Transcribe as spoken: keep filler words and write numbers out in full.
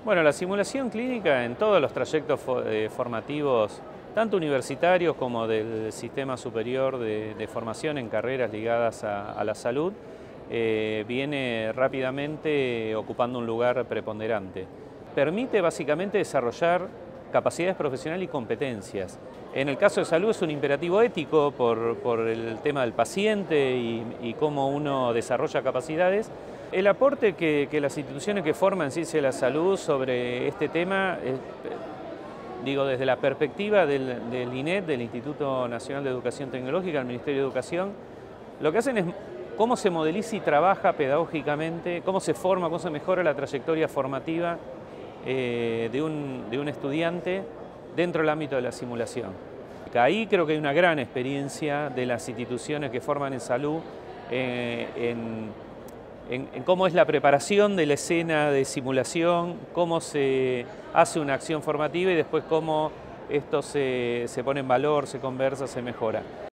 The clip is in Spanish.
Bueno, la simulación clínica en todos los trayectos fo- eh, formativos, tanto universitarios como del sistema superior de, de formación en carreras ligadas a, a la salud, eh, viene rápidamente ocupando un lugar preponderante. Permite básicamente desarrollar capacidades profesionales y competencias. En el caso de salud es un imperativo ético por, por el tema del paciente y, y cómo uno desarrolla capacidades. El aporte que, que las instituciones que forman ciencia de la salud sobre este tema, es, digo, desde la perspectiva del, del I N E T, del Instituto Nacional de Educación Tecnológica, del Ministerio de Educación, lo que hacen es cómo se modeliza y trabaja pedagógicamente, cómo se forma, cómo se mejora la trayectoria formativa eh, de, un, de un estudiante dentro del ámbito de la simulación. Ahí creo que hay una gran experiencia de las instituciones que forman en salud eh, en En, en cómo es la preparación de la escena de simulación, cómo se hace una acción formativa y después cómo esto se, se pone en valor, se conversa, se mejora.